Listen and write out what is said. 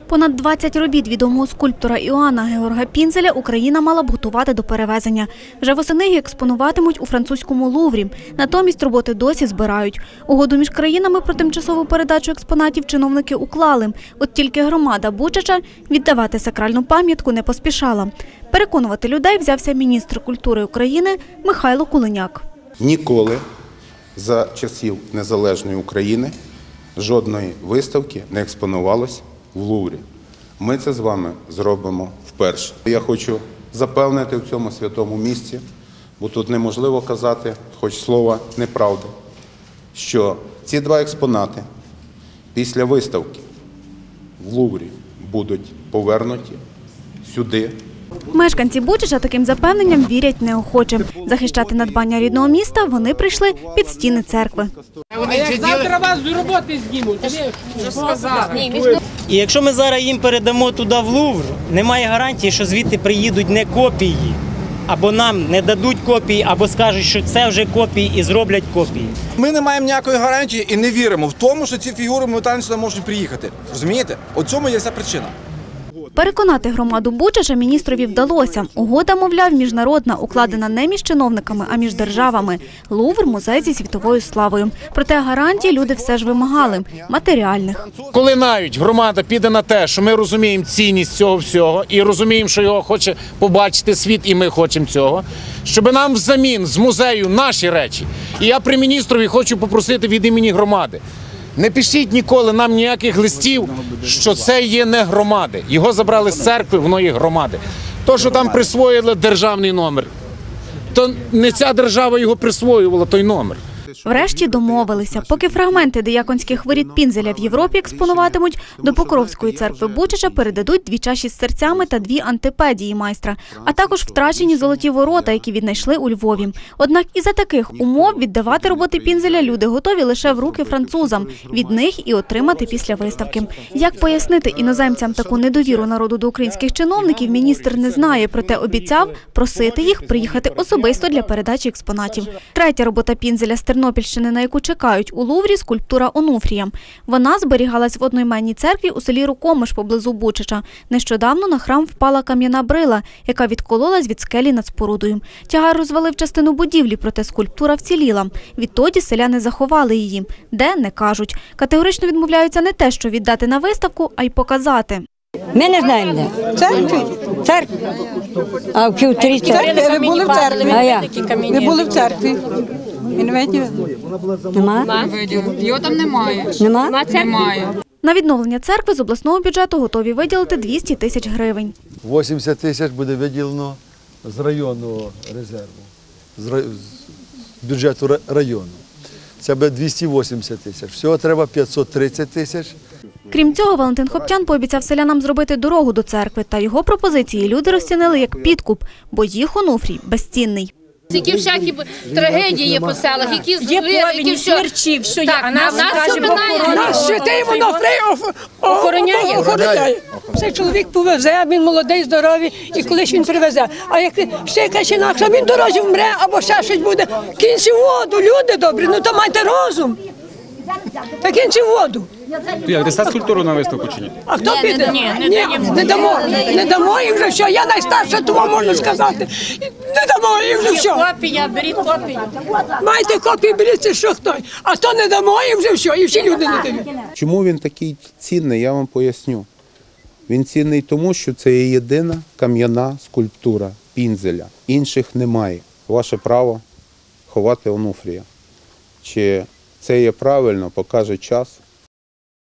Понад 20 робіт відомого скульптора Іоанна Георга Пінзеля Україна мала б готувати до перевезення. Вже восени їх експонуватимуть у французькому Луврі. Натомість роботи досі збирають. Угоду між країнами про тимчасову передачу експонатів чиновники уклали. От тільки громада Бучача віддавати сакральну пам'ятку не поспішала. Переконувати людей взявся міністр культури України Михайло Куленяк. Ніколи за часів незалежної України жодної виставки не експонувалось в Луврі. Ми це з вами зробимо вперше. Я хочу запевнити в цьому святому місці, бо тут неможливо казати, хоч слова неправди, що ці два експонати після виставки в Луврі будуть повернуті сюди. Мешканці Бучача таким запевненням вірять неохоче. Захищати надбання рідного міста вони прийшли під стіни церкви. Завтра вас з роботи знімуть. І якщо ми зараз їм передамо туди в Лувр, немає гарантії, що звідти приїдуть не копії, або нам не дадуть копії, або скажуть, що це вже копії і зроблять копії. Ми не маємо ніякої гарантії і не віримо в тому, що ці фігури моментально сюди можуть приїхати. Розумієте? У цьому є вся причина. Переконати громаду Бучача міністрові вдалося. Угода, мовляв, міжнародна, укладена не між чиновниками, а між державами. Лувр – музей зі світовою славою. Проте гарантій люди все ж вимагали – матеріальних. Коли навіть громада піде на те, що ми розуміємо цінність цього всього і розуміємо, що його хоче побачити світ, і ми хочемо цього, щоб нам взамін з музею наші речі. І я при міністрові хочу попросити від імені громади. Не пишіть ніколи нам ніяких листів, що це є не громади. Його забрали з церкви, воно є громади. То, що там присвоїли державний номер, то не ця держава його присвоювала, той номер. Врешті домовилися. Поки фрагменти дияконських воріт Пінзеля в Європі експонуватимуть, до Покровської церкви Бучача передадуть 2 чаші з серцями та 2 антипедії майстра, а також втрачені золоті ворота, які віднайшли у Львові. Однак і за таких умов віддавати роботи Пінзеля люди готові лише в руки французам, від них і отримати після виставки. Як пояснити іноземцям таку недовіру народу до українських чиновників, міністр не знає, проте обіцяв просити їх приїхати особисто для передачі експонатів. Третя робота Пінзеля з Тернопільщини, на яку чекають у Луврі, скульптура Онуфрія. Вона зберігалась в одноіменній церкві у селі Рукомиш поблизу Бучача. Нещодавно на храм впала кам'яна брила, яка відкололась від скелі над спорудою. Тягар розвалив частину будівлі, проте скульптура вціліла. Відтоді селяни заховали її. Де – не кажуть. Категорично відмовляються не те, що віддати на виставку, а й показати. Ми не знаємо, де. Церкві? Церкві. А в Київторі церкві. Ви були в церкві? А я? Ви були в церкві? І не виділи? Нема? Його там немає. Нема? Немає. На відновлення церкви з обласного бюджету готові виділити 200 тисяч гривень. 80 тисяч буде виділено з районного резерву, з бюджету району. Це буде 280 тисяч. Всього треба 530 тисяч. Крім цього, Валентин Хоптян пообіцяв селянам зробити дорогу до церкви. Та його пропозиції люди розцінили як підкуп, бо їх Онуфрій безцінний. Які всякі трагедії є по селах, які звири, які смерчі, все є. А нас Нас святий Онуфрій охороняє. Цей чоловік повезе, він молодий, здоровий, і колись він привезе. А як ще якась інакша, він в дорозі вмре, або ще щось буде. Кінці воду, люди добрі, ну то майте розум. Та кінці воду. Як, десь скульптуру на виставку чи ні? А хто піде? Ні, не дамо. Не дамо їм вже все. Я найстарша, тому можна сказати. Не дамо їм вже все. Копія, беріть копію. Майте копії, беріть, що хто. А то не дамо їм вже все, і всі люди не дають. Чому він такий цінний, я вам поясню. Він цінний тому, що це є єдина кам'яна скульптура Пінзеля. Інших немає. Ваше право ховати Онуфрія. Чи це є правильно, покаже час